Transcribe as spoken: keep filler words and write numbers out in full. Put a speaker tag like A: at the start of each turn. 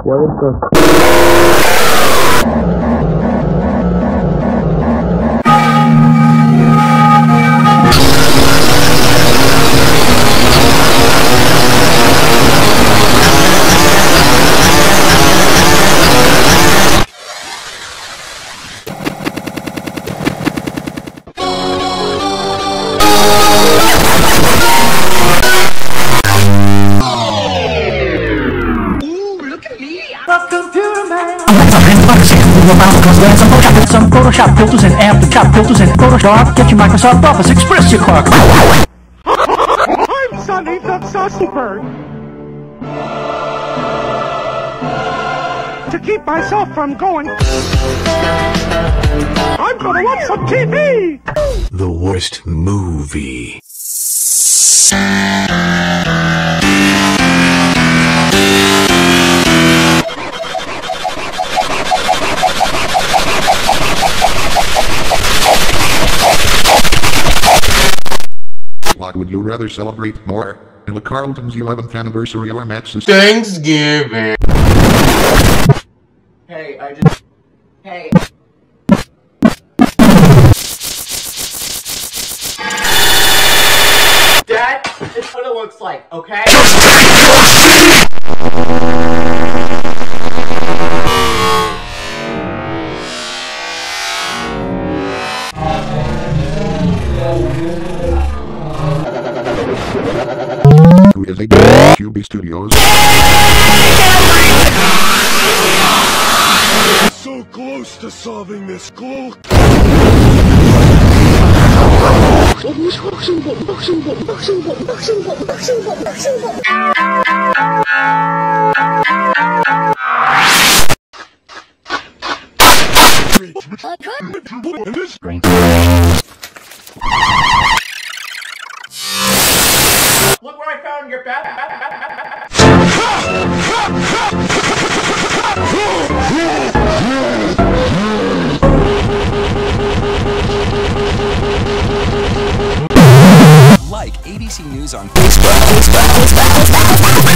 A: What is this?
B: Some Photoshop filters and Aftershop filters and Photoshop. Get your Microsoft Office, express your car.
C: I'm Sonny the Saucy-Bird. To keep myself from going, I'm gonna watch some T V.
D: The worst movie.
E: What would you rather celebrate more? In the Carlton's eleventh anniversary or Max's
F: Thanksgiving?
G: Hey, I just... Hey. Dad, it's what it looks like, okay?
E: Who is a Q B Studios?
C: So close to solving this clue.
G: Look where I found your bag.
H: Like A B C News on Facebook. Facebook, Facebook, Facebook.